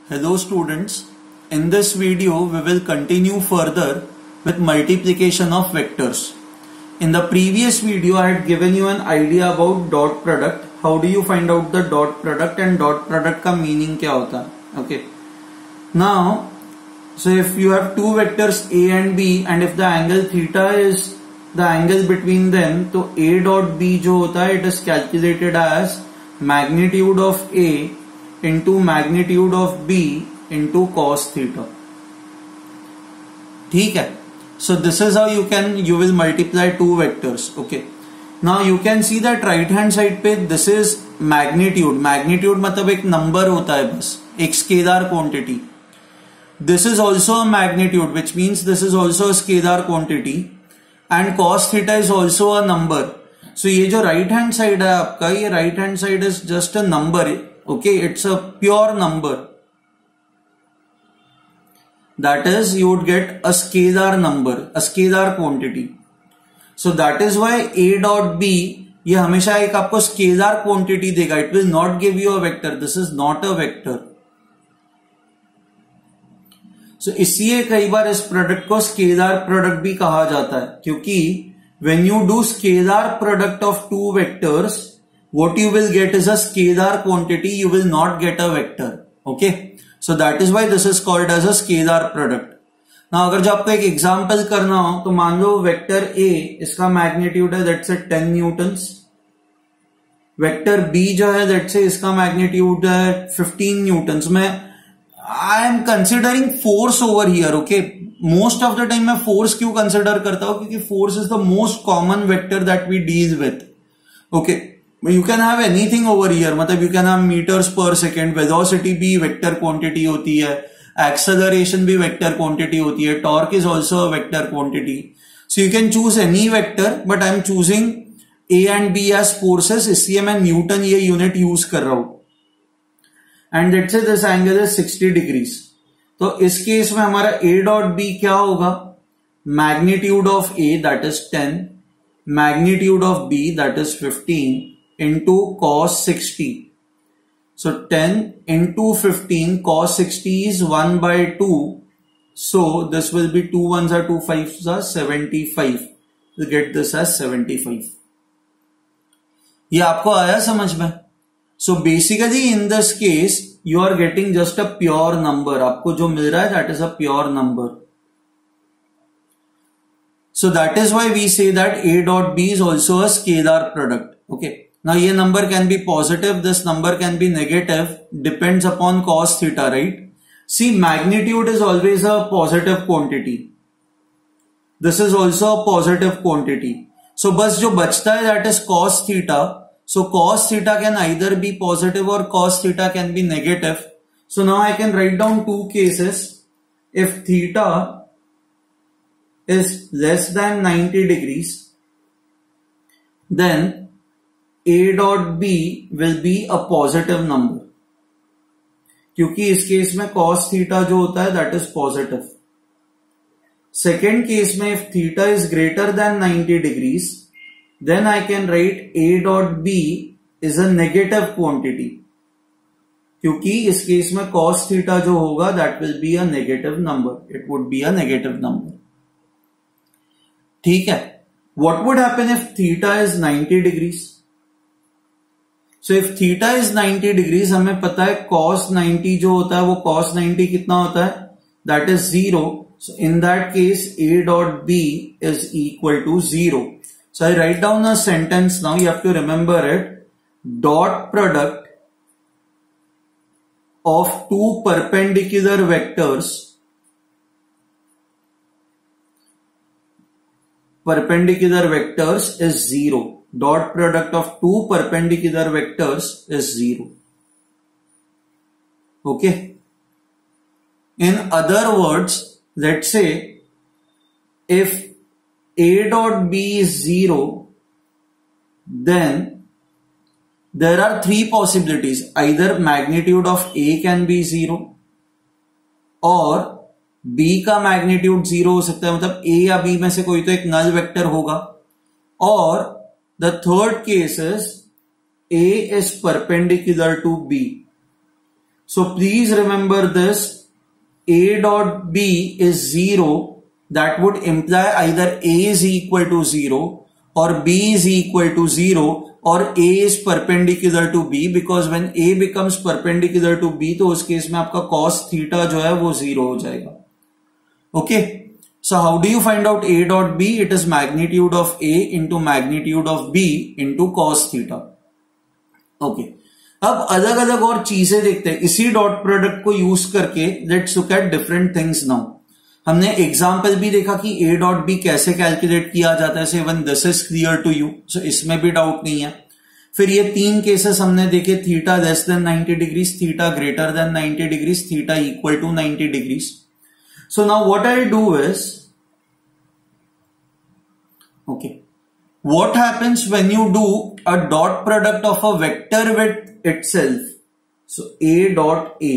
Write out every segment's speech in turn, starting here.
Hello students, in this video we will continue further with multiplication of vectors. In the previous video I had given you an idea about dot product. How do you find out the dot product and dot product का meaning क्या होता है? Okay. Now, so if you have two vectors A and B and if the angle theta is the angle between them, तो A dot B जो होता है it is calculated as magnitude of A into magnitude of B into cos theta. ठीक है. So this is how you will multiply two vectors. Okay. Now you can see that right hand side पे this is magnitude. Magnitude मतलब एक number होता है बस, एक scalar quantity. This is also a magnitude, which means this is also a scalar quantity, and cos theta is also a number. So ये जो right hand side है आपका, ये right hand side is just a number. Okay, it's a pure number. That is, you would get a scalar number, a scalar quantity. So that is why A dot B ये हमेशा एक आपको scalar quantity देगा. It will not give you a vector. This is not a vector. So इसलिए कई बार इस product को scalar product भी कहा जाता है, क्योंकि when you do scalar product of two vectors, what you will get is a scalar quantity, you will not get a vector. Okay, so that is why this is called as a scalar product. Now अगर जो आपको एक example करना हो तो मान लो vector A, इसका मैग्नीट्यूड है दैट्स 10 न्यूटन्स. वेक्टर B जो है दैट्स इसका मैग्नीट्यूड है 15 न्यूटन्स. में I am considering force over here. Okay, most of the time मैं फोर्स क्यों कंसिडर करता हूं, क्योंकि force is the most common vector that we deal with. Okay, you can have anything over here. मतलब you can have meters per second, velocity भी vector quantity होती है, acceleration भी vector quantity होती है, torque is also a vector quantity. So you can choose any vector, but I am choosing A and B as forces, इसलिए मैं Newton ये unit use कर रहा हूं. And let's say this angle is 60 degrees. तो इस case में हमारा A dot B क्या होगा? Magnitude of A that is 10, magnitude of B that is 15 into cos 60. So 10 into 15 cos 60 is 1 by 2. So this will be 2 ones are 2 5s are 75. We'll get this as 75. ये आपको आया समझ में? So basically in this case you are getting just a pure number. आपको जो मिल रहा है that is a pure number. So that is why we say that A dot B is also a scalar product. Okay. Now ये number can be positive, this number can be negative, depends upon cos theta, right? See, magnitude is always a positive quantity. This is also a positive quantity. So बस जो बचता है that is cos theta. So cos theta can either be positive or cos theta can be negative. So now I can write down two cases. If theta is less than 90 degrees, then A dot B will be a positive number, क्योंकि इस case में cos theta जो होता है that is positive. Second case में if theta is greater than 90 degrees, then I can write A dot B is a negative quantity, क्योंकि इस case में cos theta जो होगा that will be a negative number. It would be a negative number. ठीक है. What would happen if theta is 90 degrees? So if theta is 90 degrees, हमें पता है cos 90 जो होता है वो cos 90 कितना होता है? That is 0. So in that case, A dot B is equal to 0. So I write down a sentence now. You have to remember it. Dot product of two perpendicular vectors. Perpendicular vectors is 0. Dot product of two perpendicular vectors is 0. Okay. In other words, let's say if A dot B is 0, then there are three possibilities. Either magnitude of A can be 0, or B का magnitude 0 हो सकता है, मतलब A या B में से कोई तो एक null vector होगा, और the third case is A is perpendicular to B. So please remember this, A dot B is 0. That would imply either A is equal to 0 or B is equal to 0 or A is perpendicular to B, because when A becomes perpendicular to B तो उस case में आपका cos theta जो है वो 0 हो जाएगा. Okay. So how do you find out A dot B? It is magnitude of A into magnitude of B into cos theta. Okay. अब अलग अलग और चीजें देखते हैं इसी डॉट प्रोडक्ट को यूज करके. Let's look at different things now. हमने एग्जाम्पल भी देखा कि A डॉट बी कैसे कैलकुलेट किया जाता है. Even this is clear to you, so इसमें भी डाउट नहीं है. फिर ये तीन केसेस हमने देखे, theta less than 90 degrees, theta greater than 90 degrees, theta equal to 90 degrees. So now what I do is, okay, what happens when you do a dot product of a vector with itself? So A dot A.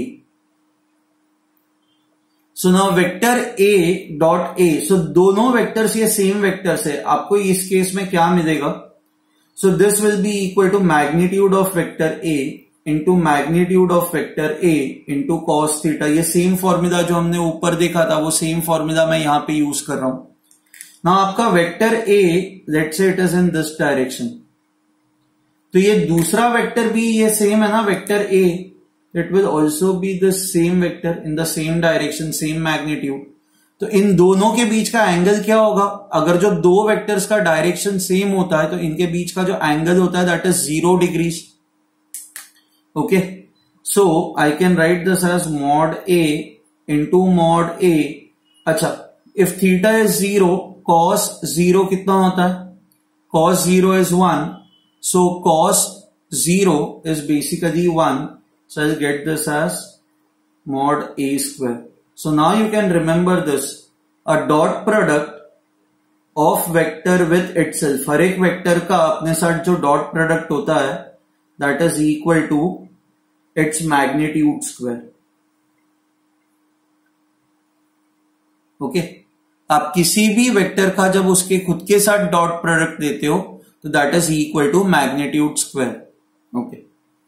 So now vector A dot A. So दोनों vectors ये same vectors है. आपको इस case में क्या मिलेगा? So this will be equal to magnitude of vector A into magnitude of vector A into cos theta. ये same formula जो हमने ऊपर देखा था वो सेम फॉर्मूला मैं यहां पे यूज कर रहा हूं. ना आपका vector A, let's say it is in this direction, तो ये दूसरा वेक्टर भी ये सेम है ना, vector A, it will also be the same vector in the same direction, same magnitude. तो इन दोनों के बीच का एंगल क्या होगा? अगर जो दो वेक्टर्स का डायरेक्शन सेम होता है तो इनके बीच का जो एंगल होता है that is 0 degrees. Okay, so I can write this as mod A into mod A. अच्छा, if theta is 0, cos 0 कितना होता है? Cos 0 is 1. So cos 0 is basically 1. So I'll get this as mod A square. So now you can remember this. A dot product of vector with itself. हर एक vector का अपने साथ जो dot product होता है that is equal to its magnitude square. Okay, आप किसी भी वेक्टर का जब उसके खुद के साथ डॉट प्रोडक्ट देते हो तो that is equal to magnitude square. Okay,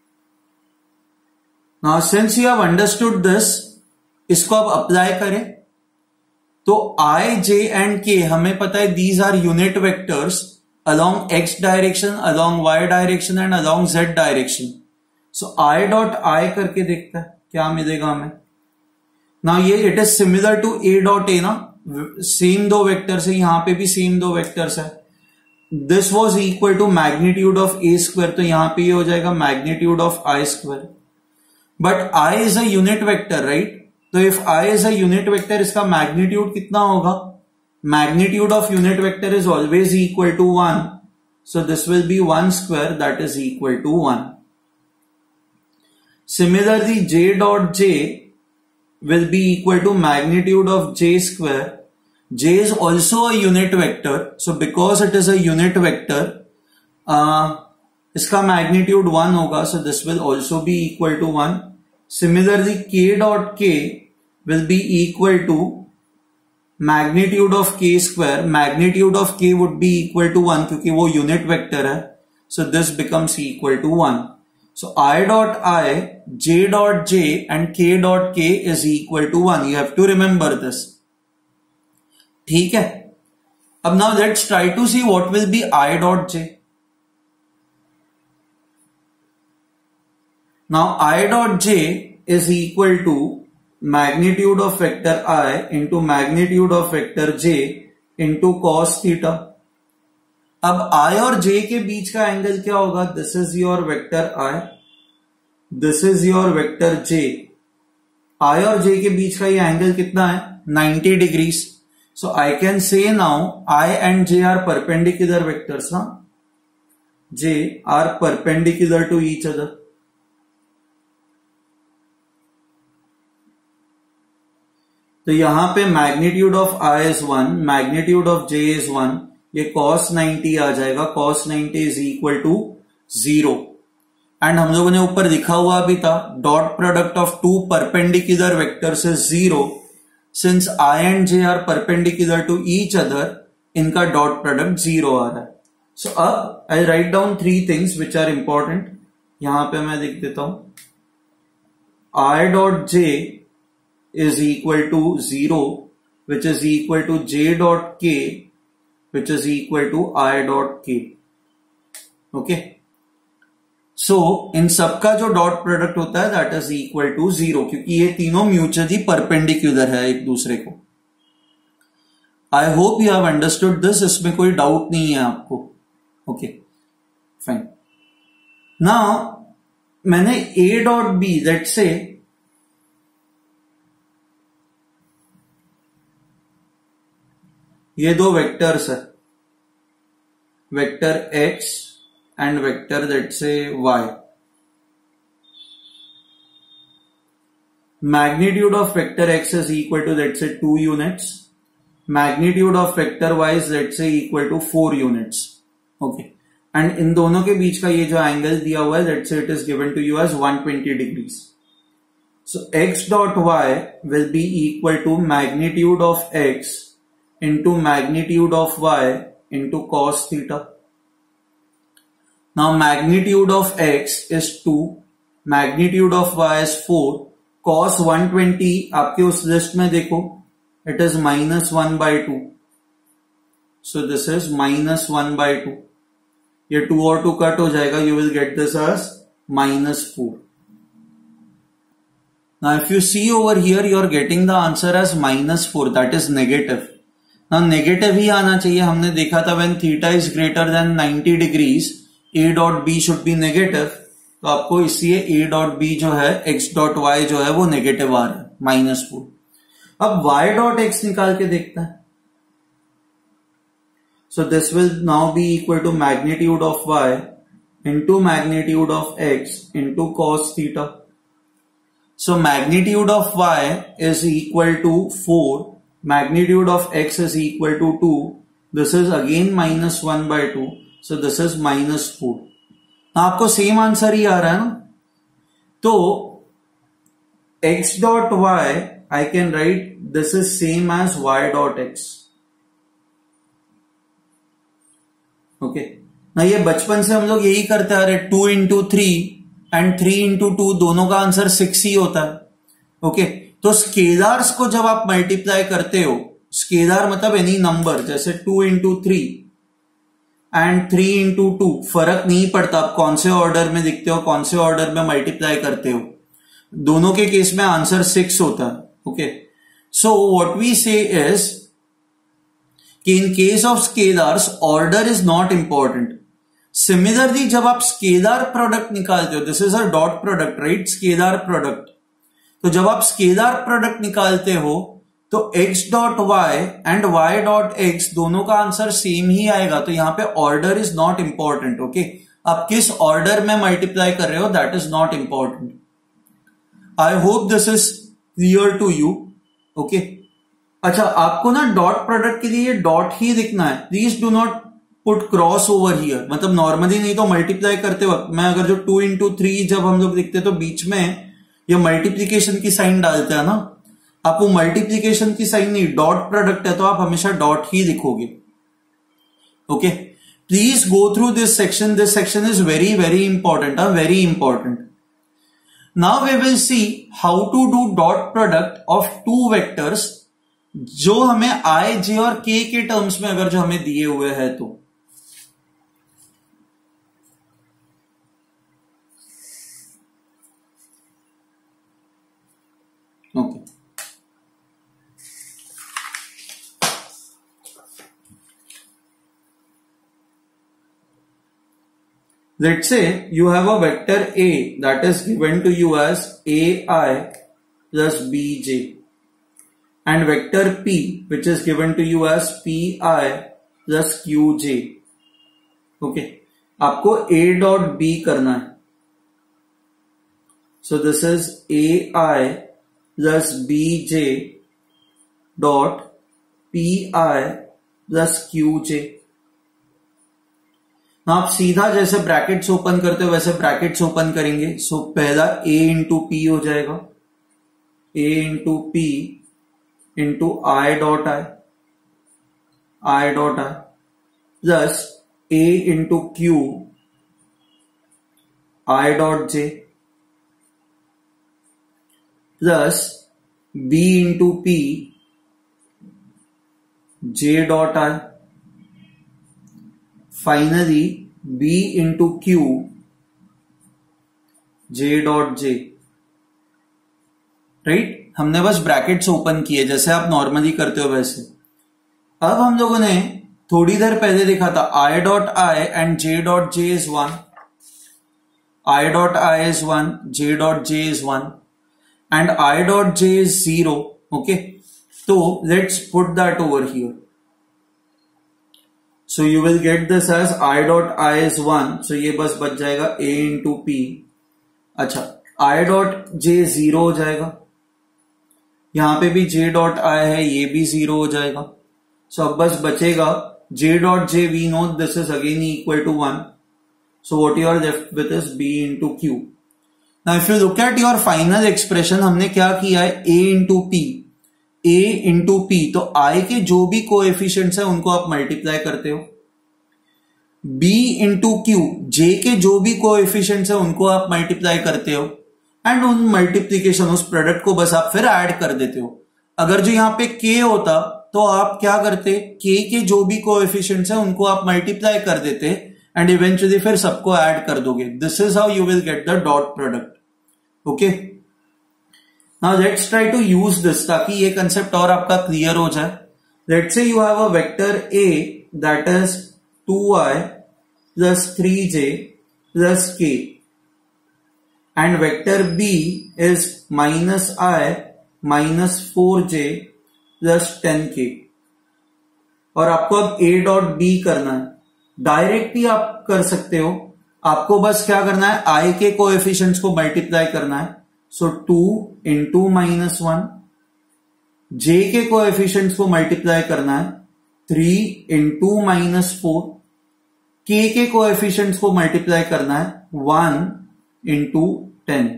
now since you have understood this, इसको अब अप्लाई करें तो I, J and K हमें पता है these are unit vectors along x direction, along y direction and along z direction. So I dot I करके देखता है क्या मिलेगा हमें. ना ये it is similar to A dot A ना, सेम दो वेक्टर्स है, यहां पे भी सेम दो वेक्टर्स है. This was equal to magnitude of A square, तो यहां पे ये हो जाएगा magnitude of I square. But I is a unit vector right, तो if I is a unit vector इसका मैग्नीट्यूड कितना होगा? Magnitude of unit vector is always equal to 1. So this will be 1 square, that is equal to 1. Similarly, J dot J will be equal to magnitude of J square. J is also a unit vector. So because it is a unit vector, इसका magnitude 1 होगा. So this will also be equal to 1. Similarly, K dot K will be equal to magnitude of K square. Magnitude of K would be equal to 1 क्योंकि वो unit vector है. So this becomes equal to 1. So I dot I, J dot J and K dot K is equal to 1. You have to remember this. ठीक है. अब now let's try to see what will be I dot J. Now I dot J is equal to magnitude of vector I into magnitude of vector J into cos theta. अब I और J के बीच का angle क्या होगा? This is your vector I, this is your vector J. I और J के बीच का ये एंगल कितना है? 90 degrees. So I can say now I and J are perpendicular vectors ना, J are perpendicular to each other. तो यहां पे magnitude of I is 1, magnitude of J is 1, ये cos 90 आ जाएगा. cos 90 is equal to 0. And हम लोगों ने ऊपर लिखा हुआ भी था dot product of two perpendicular vectors is 0. Since I and J are perpendicular to each other, इनका डॉट प्रोडक्ट 0 आ रहा है. सो अब I write down 3 things which are important. यहां पे मैं लिख देता हूं. I dot j is equal to 0, which is equal to j dot k, which is equal to I dot k. Okay. So इन सबका जो डॉट प्रोडक्ट होता है दैट इज इक्वल टू 0, क्योंकि ये तीनों म्यूचुअली परपेंडिकुलर है एक दूसरे को. I hope you have understood this. इसमें कोई डाउट नहीं है आपको. Okay fine. नाउ मैंने a dot b, let's say ये दो वेक्टर्स है, vector x and vector let's say y. Magnitude of vector x is equal to let's say 2 units. Magnitude of vector y is let's say equal to 4 units. Okay. And इन दोनों के बीच का ये जो angle दिया हुआ है let's say it is given to you as 120 degrees. So x dot y will be equal to magnitude of x into magnitude of y into cos theta. Now magnitude of x is 2, magnitude of y is 4. Cos 120 आपके उस list में देखो it is -1/2. So this is -1/2. ये 2 और 2 cut हो जाएगा. You will get this as -4. Now if you see over here, you are getting the answer as -4. That is negative. ना negative ही आना चाहिए. हमने देखा था when theta is greater than 90 degrees a dot B should be negative. तो आपको इसलिए a डॉट बी जो है x डॉट y जो है वो नेगेटिव आ रहा है -4. अब y डॉट x निकाल के देखता है. So this will now be equal to magnitude of y into magnitude of x into cos theta. So magnitude of y is equal to 4. Magnitude of x is equal to 2. This is again -1/2. So this is -4. आपको same answer ही आ रहा है ना. तो x dot y I can write this is same as y dot x. Okay. ना ये बचपन से हम लोग यही करते आ रहे. 2 into 3 एंड 3 into 2 दोनों का आंसर 6 ही होता है. ओके. तो स्केलर्स को जब आप मल्टीप्लाई करते हो, स्केलर मतलब एनी नंबर, जैसे 2 into 3 एंड 3 into 2, फर्क नहीं पड़ता आप कौन से ऑर्डर में लिखते हो, कौन से ऑर्डर में मल्टीप्लाई करते हो, दोनों के केस में आंसर 6 होता है. Okay. So what we say is कि in case of scalars order is not important. Similarly जब आप स्केलर प्रोडक्ट निकालते हो, this is a dot product right, scalar product. तो जब आप स्केलर प्रोडक्ट निकालते हो तो x dot y and y dot x दोनों का आंसर सेम ही आएगा. तो यहां पे order is not important. Okay. आप किस ऑर्डर में मल्टीप्लाई कर रहे हो that is not important. I hope this is clear to you. Okay. अच्छा, आपको ना डॉट प्रोडक्ट के लिए डॉट ही लिखना है. Please do not put cross over here. मतलब नॉर्मली नहीं तो मल्टीप्लाई करते वक्त मैं अगर जो 2 into 3 जब हम लोग लिखते तो बीच में ये मल्टीप्लीकेशन की साइन डालते हैं ना, आप वो मल्टीप्लीकेशन की साइन नहीं, डॉट प्रोडक्ट है तो आप हमेशा डॉट ही लिखोगे. Okay. Please go through this section. This section is very very important. Very important. Now we will see how to do dot product of 2 vectors जो हमें i, j और k के टर्म्स में अगर जो हमें दिए हुए हैं तो. Okay. Let's say you have a vector A that is given to you as AI plus BJ and vector P which is given to you as PI plus QJ. Okay. आपको A dot B करना है. So this is AI plus bj dot pi plus qj. आप सीधा जैसे brackets open करते हो वैसे brackets open करेंगे. सो पहला a इंटू पी हो जाएगा, a into p into i dot i dot i plus a into q i dot j. plus b into p j dot I, finally b into q j dot j, right. हमने बस brackets open किए जैसे आप normally करते हो वैसे। अब हम लोगों ने थोड़ी देर पहले देखा था i dot i and j dot j is 1, i dot I is 1, j dot j is 1 and I dot j is 0. Okay, so let's put that over here. So you will get this as I dot I is 1, so ये बस बच जाएगा a into p. अच्छा, I dot j 0 हो जाएगा, यहां पे भी j dot I है, ये भी 0 हो जाएगा। So अब बस बचेगा j dot j, we know this is again equal to 1. So what you are left with is b into q. Now if you look at your final expression, हमने क्या किया है, a into p, a into p, तो i के जो भी coefficients है उनको आप मल्टीप्लाई करते हो, b into q, j के जो भी कोएफिशिएंट्स है उनको आप मल्टीप्लाई करते हो, एंड उन मल्टीप्लीकेशन उस प्रोडक्ट को बस आप फिर ऐड कर देते हो। अगर जो यहाँ पे k होता तो आप क्या करते, k के जो भी कोएफिशिएंट्स है उनको आप मल्टीप्लाई कर देते एंड इवेंचुअली फिर सबको ऐड कर दोगे। This is how you will get the dot product. Okay, now let's try to use this ताकि ये कंसेप्ट और आपका क्लियर हो जाए। Let's say you have a vector a that is 2i plus 3j plus k and vector b is minus I minus 4j plus 10k, और आपको अब a dot b करना है। डायरेक्ट भी आप कर सकते हो, आपको बस क्या करना है, i के कोएफिशिएंट्स को मल्टीप्लाई करना है। सो 2 इंटू माइनस 1, j के कोएफिशिएंट्स को मल्टीप्लाई करना है 3 इंटू माइनस 4, k के कोएफिशिएंट्स को मल्टीप्लाई करना है 1 इंटू 10,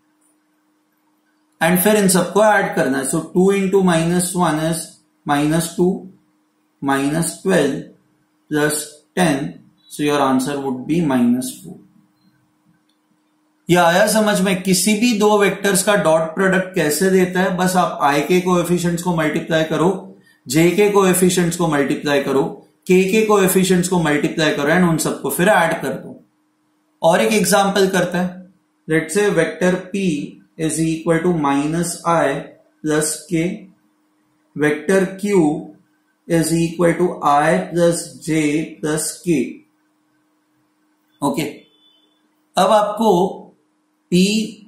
एंड फिर इन सबको ऐड करना है। So 2 into minus 1 is minus 2 minus 12 plus 10, so your answer would be minus 4. यह आया समझ में? किसी भी दो वेक्टर्स का डॉट प्रोडक्ट कैसे देता है, बस आप i के कोएफिशिएंट्स को मल्टीप्लाई करो, j के कोएफिशिएंट्स को मल्टीप्लाई करो, k के कोएफिशिएंट्स को मल्टीप्लाई करो एंड उन सबको फिर ऐड कर दो। और एक एग्जांपल करते हैं। Let's say vector p is equal to minus i plus k, vector q is equal to I plus j plus k. Okay, अब आपको p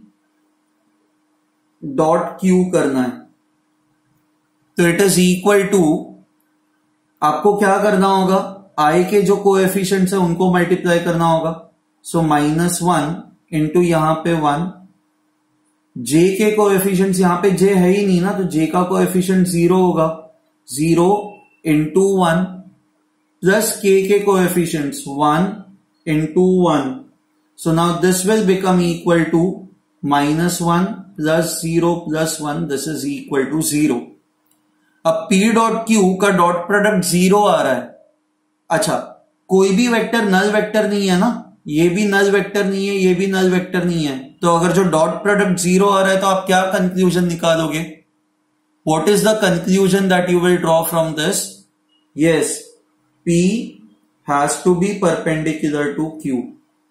डॉट q करना है, तो इट इज इक्वल टू, आपको क्या करना होगा, i के जो कोएफिशिएंट्स है उनको मल्टीप्लाई करना होगा। सो माइनस 1 इंटू यहां पे 1, j के कोएफिशिएंट्स, यहां पे j है ही नहीं ना, तो j का कोएफिशिएंट 0 होगा, 0 इंटू 1 प्लस k के coefficients 1 into 1। So now this will become equal to minus 1 plus 0 plus 1, this is equal to 0। अब p डॉट q का डॉट प्रोडक्ट 0 आ रहा है। अच्छा, कोई भी वेक्टर नल वेक्टर नहीं है ना, ये भी नल वेक्टर नहीं है, ये भी नल वेक्टर नहीं है, तो अगर जो डॉट प्रोडक्ट 0 आ रहा है तो आप क्या कंक्लूजन निकालोगे? What is the conclusion that you will draw from this? Yes, P has to be perpendicular to Q.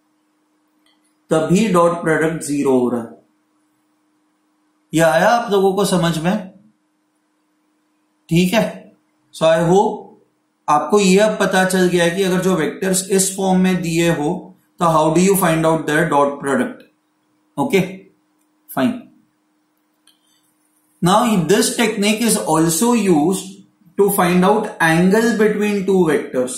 तभी डॉट प्रोडक्ट 0 हो रहा है। यह आया आप लोगों को समझ में? ठीक है। सो आई होप आपको यह अब पता चल गया है कि अगर जो वेक्टर्स इस फॉर्म में दिए हो तो how do you find out their dot product. Okay, fine. Now this technique is also used to find out angle between two vectors.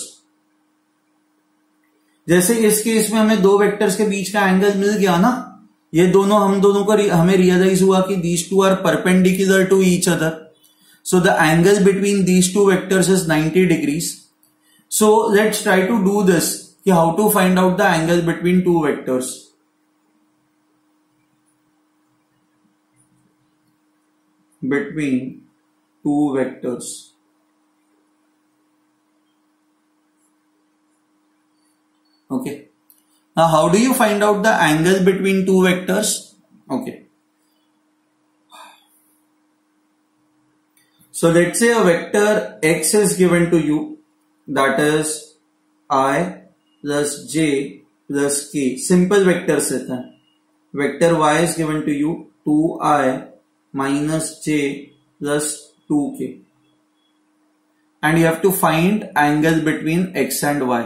जैसे इस केस में हमें दो वेक्टर्स के बीच का एंगल मिल गया ना, ये दोनों हम दोनों को हमें रियलाइज हुआ कि these two are perpendicular to each other. So the angle between these two vectors is 90 degrees. So let's try to do this, कि how to find out the angle between two vectors. Between two vectors. Okay. Now how do you find out the angle between two vectors? Okay. So let's say a vector x is given to you, that is I plus j plus k. Simple vector set है. Vector y is given to you 2i minus j plus 2k. And you have to find angle between x and y.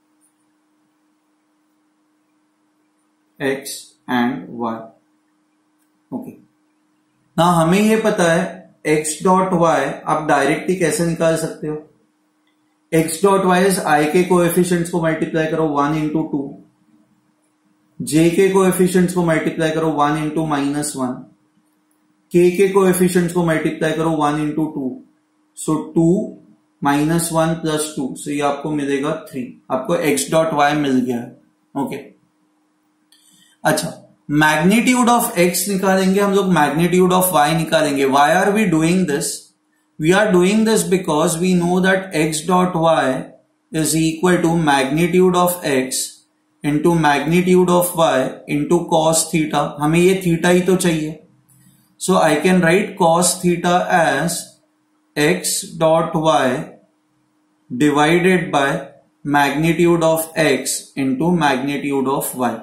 X and y. Okay. Now हमें ये पता है x dot y आप directly कैसे निकाल सकते हो. x dot y is i के कोएफिशिएंट्स को मल्टीप्लाई करो 1 into 2, j के कोएफिशिएंट्स को मल्टीप्लाई करो 1 into -1, k के कोएफिशिएंट्स को मल्टीप्लाई करो 1 into 2. सो 2 -1 plus 2, सो ये आपको मिलेगा 3. आपको x dot y मिल गया है. ओके. अच्छा, मैग्नीट्यूड ऑफ x निकालेंगे हम लोग, मैग्नीट्यूड ऑफ y निकालेंगे. Why are we doing this? We are doing this because we know that x dot y is equal to magnitude of x into magnitude of y into cos theta. हमें ये theta ही तो चाहिए. So I can write cos theta as x dot y divided by magnitude of x into magnitude of y.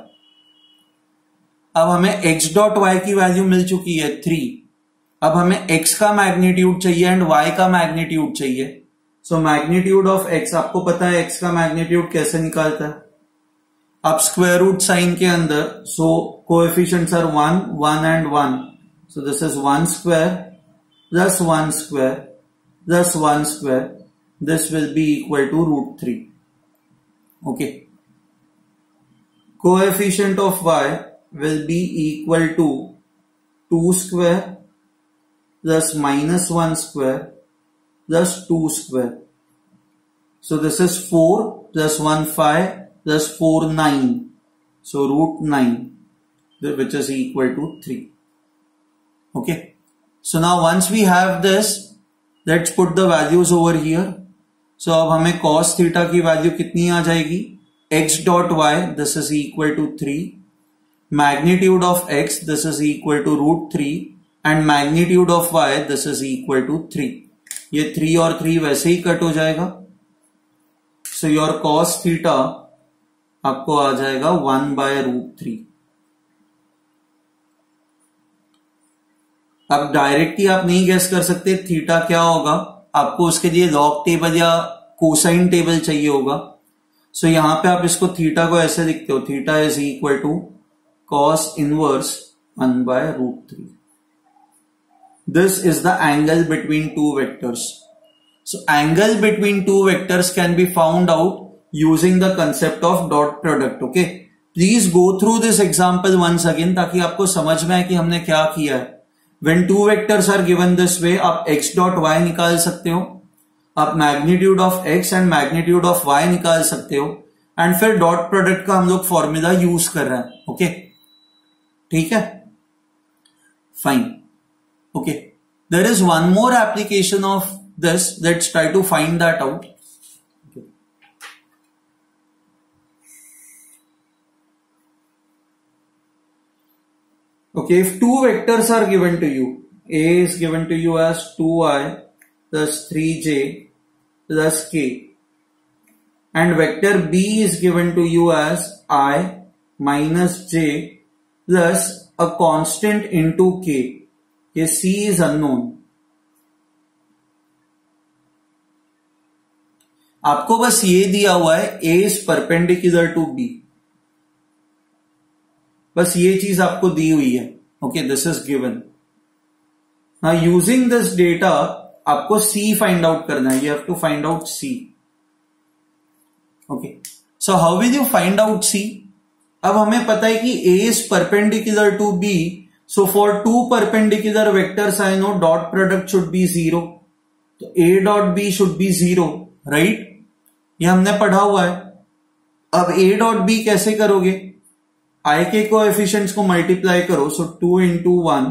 अब हमें x dot y की value मिल चुकी है 3. अब हमें x का मैग्नीट्यूड चाहिए एंड y का मैग्नीट्यूड चाहिए. सो मैग्नीट्यूड ऑफ x, आपको पता है x का मैग्नीट्यूड कैसे निकालता है. आप स्क्वायर रूट साइन के अंदर, so coefficients are 1, 1 and 1. So this is 1 square plus 1 square plus 1 square. This will be equal to √3. Okay. Coefficient of y will be equal to 2 square plus -1 square plus 2 square. So this is 4 plus 1 5 plus 4 9. So √9, which is equal to 3. Okay. So now once we have this, let's put the values over here. So अब हमें cos theta की value कितनी आ जाएगी? x dot y, this is equal to 3. Magnitude of x, this is equal to √3, and magnitude of y, this is equal to 3. ये 3 और 3 वैसे ही cut हो जाएगा. So your cos theta आपको आ जाएगा 1/√3. अब डायरेक्टली आप नहीं गेस कर सकते थीटा क्या होगा. आपको उसके लिए लॉग टेबल या कोसाइन टेबल चाहिए होगा. सो यहां पे आप इसको थीटा को ऐसे लिखते हो, theta is equal to cos inverse 1/√3. This is the angle between two vectors. So angle between two vectors can be found out using the concept of dot product. Okay. Please go through this example once again ताकि आपको समझ में आए कि हमने क्या किया है. When two vectors are given this way, आप x dot y निकाल सकते हो, आप magnitude of x and magnitude of y निकाल सकते हो, एंड फिर डॉट प्रोडक्ट का हम लोग फॉर्मूला यूज कर रहे हैं. ओके, ठीक है, fine. Okay, there is one more application of this, let's try to find that out. Okay, if two vectors are given to you, A is given to you as 2i plus 3j plus k, and vector B is given to you as I minus j plus a constant into k. ये C is unknown. आपको बस ये दिया हुआ है A is perpendicular to B, बस ये चीज आपको दी हुई है. Okay, this is given. Now using this data आपको C फाइंड आउट करना है. You have to find out C. Okay, so how will you find out C? अब हमें पता है कि A is perpendicular to B, so for two perpendicular vectors I know dot product should be 0. तो A dot B should be 0, right? ये हमने पढ़ा हुआ है. अब A डॉट B कैसे करोगे? I के कोएफिशिएंट्स को मल्टीप्लाई करो, सो 2 into 1.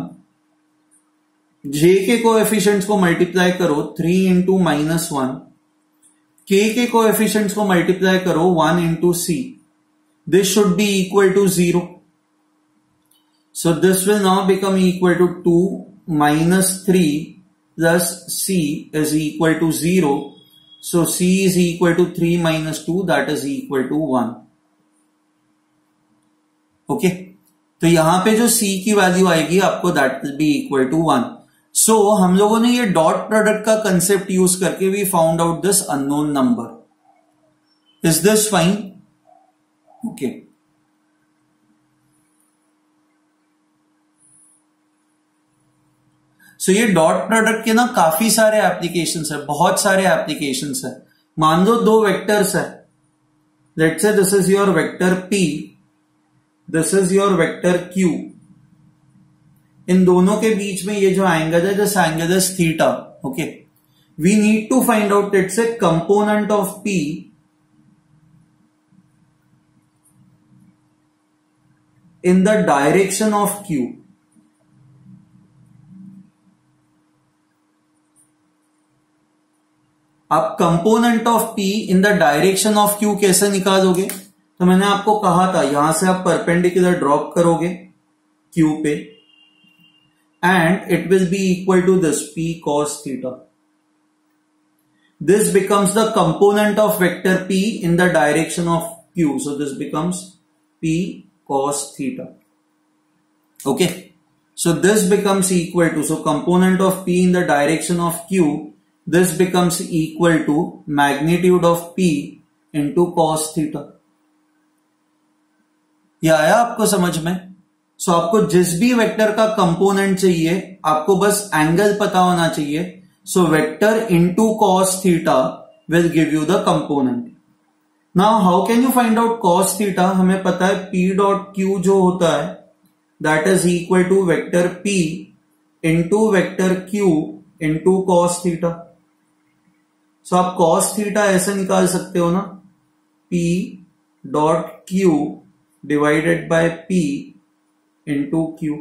J के कोएफिशिएंट्स को मल्टीप्लाई करो 3 into -1. K के कोएफिशिएंट्स को मल्टीप्लाई करो 1 into C. This should be equal to 0. So this will now become equal to 2 minus 3 plus c is equal to 0. So c is equal to 3 minus 2, that is equal to 1. Okay, तो यहां पे जो c की value आएगी आपको that will be equal to 1. So हम लोगों ने ये डॉट प्रोडक्ट का कंसेप्ट यूज करके we found out this unknown number. Is this fine? Okay, so ये डॉट प्रोडक्ट के ना काफी सारे एप्लीकेशंस है, बहुत सारे एप्लीकेशंस है. मान लो दो वेक्टर्स है, let's say this is your vector p, this is your vector q. इन दोनों के बीच में ये जो एंगल है, this angle is theta. Okay, we need to find out its a component of p in the direction of q. आप component of p in the direction of q कैसे निकालोगे? तो मैंने आपको कहा था यहां से आप परपेंडिकुलर ड्रॉप करोगे q पे and it will be equal to this p cos theta. This becomes the component of vector p in the direction of q. So this becomes p cos theta. Okay, so this becomes equal to, so component of p in the direction of q, this becomes equal to magnitude of p into cos theta. ये आया आपको समझ में? सो आपको जिस भी vector का component चाहिए आपको बस एंगल पता होना चाहिए. So vector into cos theta will give you the component. Now how can you find out cos theta? हमें पता है p डॉट q जो होता है that is equal to vector p into vector q into cos theta. So आप cos theta ऐसे निकाल सकते हो ना, p dot q divided by p into q.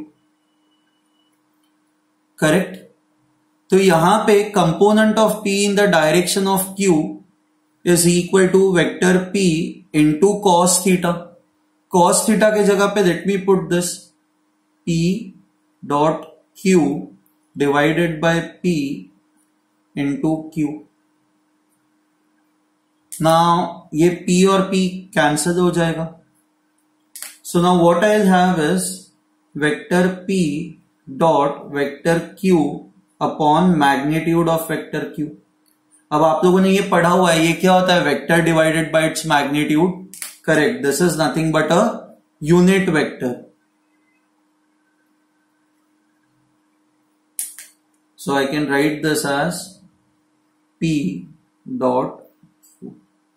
Correct? तो यहां पे component of p in the direction of q is equal to vector p into cos theta. Cos theta के जगह पे let me put this p dot q divided by p into q. Now ये p और p cancel हो जाएगा. So now what I'll have is vector p dot vector q upon magnitude of vector q. अब आप लोगों ने ये पढ़ा हुआ है, ये क्या होता है? Vector divided by its magnitude. Correct, this is nothing but a unit vector. So I can write this as p dot q.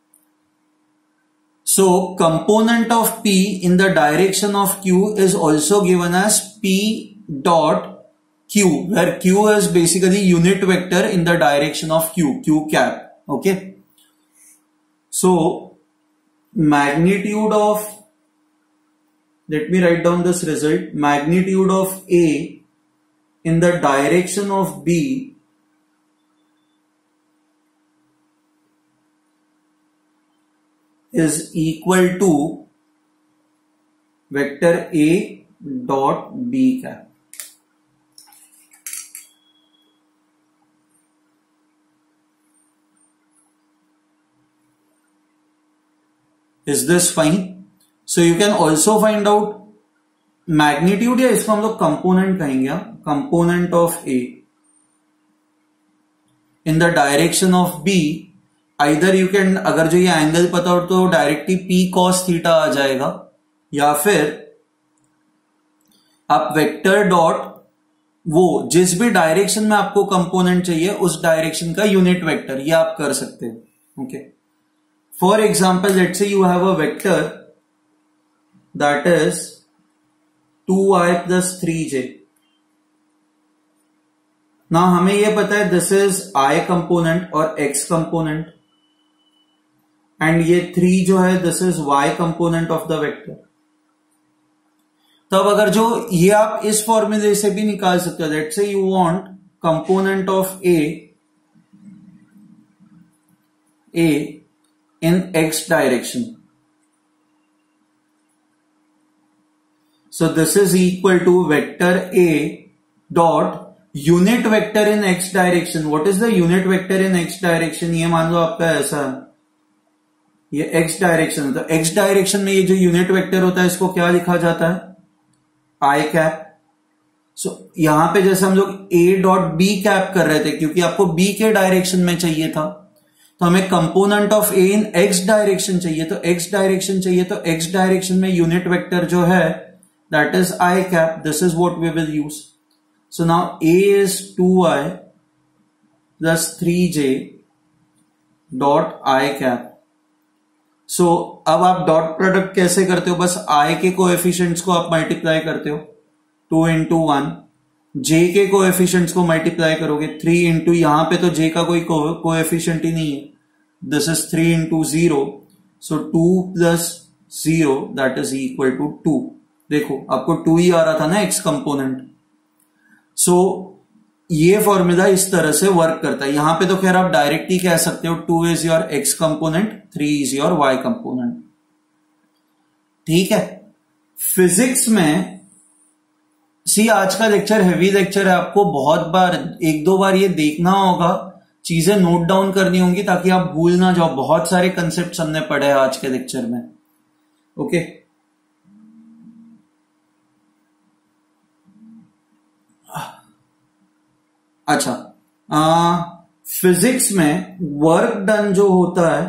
So component of p in the direction of q is also given as p dot q, where q is basically unit vector in the direction of q cap. Okay, so magnitude of, let me write down this result, magnitude of a in the direction of b is equal to vector a dot b cap. Is this fine? So you can also find out magnitude, या इसको हम लोग component कहेंगे, component of a in the direction of b. Either you can, अगर जो ये angle पता हो तो डायरेक्टली p cos थीटा आ जाएगा, या फिर आप वेक्टर डॉट वो जिस भी डायरेक्शन में आपको कंपोनेंट चाहिए उस डायरेक्शन का यूनिट वेक्टर, ये आप कर सकते हो. Okay, for example, let's say you have a vector that is 2i plus 3j. Now हमें ये पता है this is i component और x component and ये 3 जो है this is y component of the vector. तब अगर जो ये आप इस फॉर्मूले से भी निकाल सकते हो, let's say you want component of a in x direction. So this is equal to vector a dot unit vector in x direction, what is the unit vector in x direction? ये मान लो आपका ऐसा है, ये x direction है, तो x direction में ये जो यूनिट वेक्टर होता है इसको क्या लिखा जाता है? आई कैप। सो यहां पे जैसे हम लोग ए डॉट बी कैप कर रहे थे, क्योंकि आपको बी के डायरेक्शन में चाहिए था, तो हमें component of a in x direction चाहिए, तो एक्स डायरेक्शन चाहिए, तो एक्स डायरेक्शन में यूनिट वेक्टर जो है that is i cap, this is what we will use. So now a is 2i plus 3j dot i cap. So अब आप dot product कैसे करते हो? बस आई के कोएफिशिएंट्स को आप मल्टीप्लाई करते हो, 2 into 1, जे के कोएफिशिएंट्स को मल्टीप्लाई करोगे 3 इंटू, यहां पे तो जे का कोई कोएफिशिएंट ही नहीं है, this is 3 into 0, so 2 plus 0 that is equal to 2। देखो आपको 2 ही आ रहा था ना एक्स कंपोनेंट। सो ये फॉर्मूला इस तरह से वर्क करता है। यहां पे तो खैर आप डायरेक्ट ही कह सकते हो 2 is your x component, 3 is your y component. ठीक है, फिजिक्स में आज का लेक्चर हैवी लेक्चर है, आपको बहुत बार, एक दो बार ये देखना होगा, चीजें नोट डाउन करनी होंगी ताकि आप भूल ना जाओ। बहुत सारे कंसेप्ट हमने पढ़े हैं आज के लेक्चर में। ओके, अच्छा, फिजिक्स में वर्क डन जो होता है,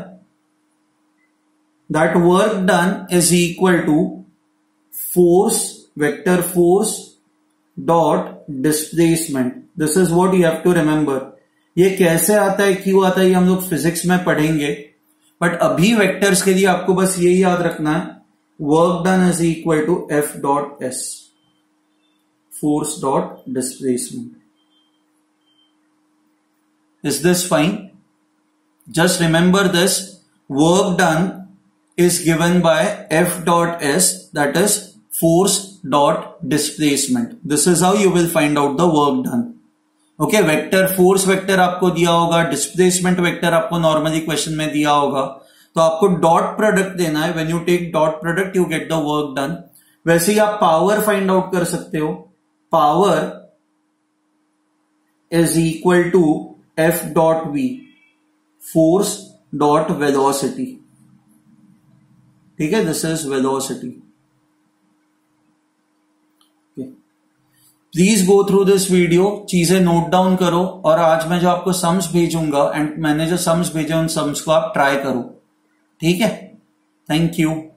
that work done is equal to force, vector force dot displacement. This is what you have to remember. ये कैसे आता है, क्यों आता है, ये हम लोग फिजिक्स में पढ़ेंगे, बट अभी वेक्टर्स के लिए आपको बस यही याद रखना है, work done is equal to f dot s, force dot displacement. Is this fine? Just remember this, work done is given by F dot S, that is force dot displacement. This is how you will find out the work done. Okay, vector force vector आपको दिया होगा, displacement vector आपको normally question में दिया होगा, तो आपको dot product देना है। When you take dot product you get the work done. वैसे ही आप power find out कर सकते हो, power is equal to F dot V, force dot velocity। ठीक है, this is velocity. Please go through this video, चीजें note down करो, और आज मैं जो आपको सम्स भेजूंगा एंड मैंने जो सम्स भेजे उन सम्स को आप ट्राई करो। ठीक है, थैंक यू।